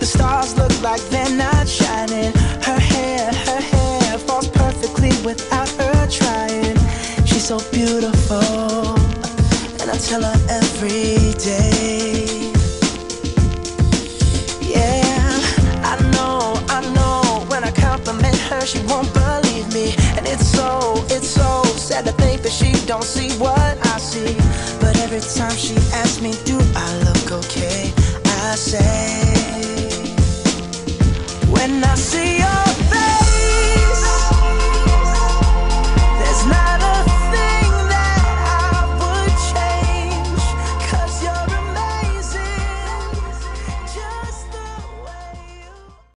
The stars look like they're not shining. Her hair falls perfectly without her trying. She's so beautiful, and I tell her every day. Yeah, I know, when I compliment her, she won't believe me. And it's so sad to think that she don't see what I see. But every time she asks me, do I look okay, I say